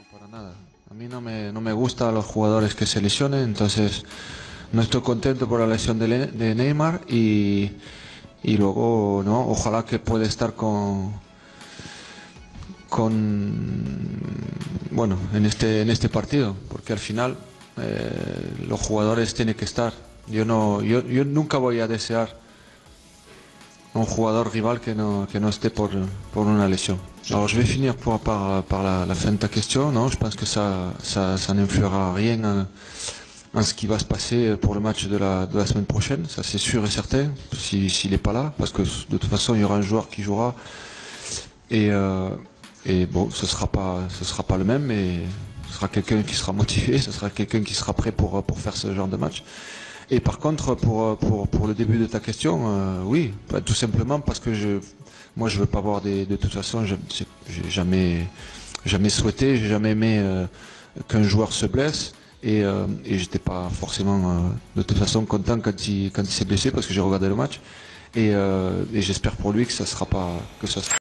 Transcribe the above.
para nada. A mí no me gustan los jugadores que se lesionen, entonces no estoy contento por la lesión de Neymar y luego, ¿no? Ojalá que pueda estar bueno, en este partido, porque al final los jugadores tienen que estar. Yo nunca voy a desear un jugador rival que no esté por una lesión. Alors je vais finir par la fin de ta question. Non, je pense que ça n'influera rien en ce qui va se passer pour le match de la semaine prochaine. Ça c'est sûr et certain, s'il n'est pas là, parce que de toute façon il y aura un joueur qui jouera et bon, ce sera pas le même, mais ce sera quelqu'un qui sera motivé, ce sera quelqu'un qui sera prêt pour faire ce genre de match. Et par contre, pour le début de ta question, oui, tout simplement parce que moi je veux pas voir de toute façon, j'ai jamais souhaité, j'ai jamais aimé qu'un joueur se blesse et j'étais pas forcément de toute façon content quand il s'est blessé parce que j'ai regardé le match et j'espère pour lui que ça sera pas